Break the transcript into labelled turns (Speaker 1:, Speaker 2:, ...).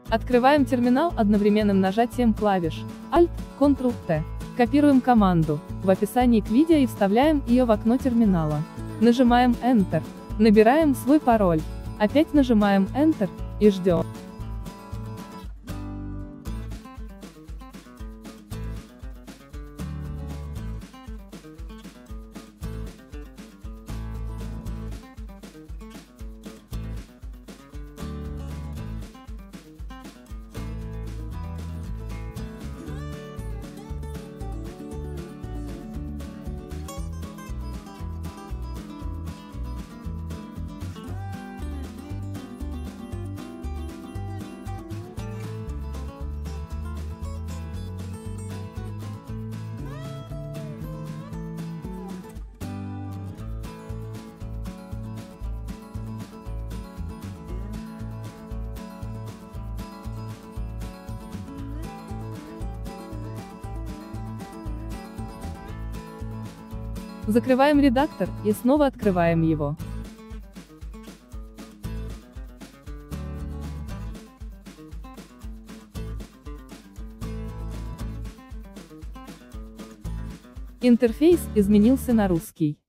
Speaker 1: Открываем терминал одновременным нажатием клавиш Alt, Ctrl-T. Копируем команду в описании к видео и вставляем ее в окно терминала. Нажимаем Enter. Набираем свой пароль. Опять нажимаем Enter и ждем. Закрываем редактор и снова открываем его. Интерфейс изменился на русский.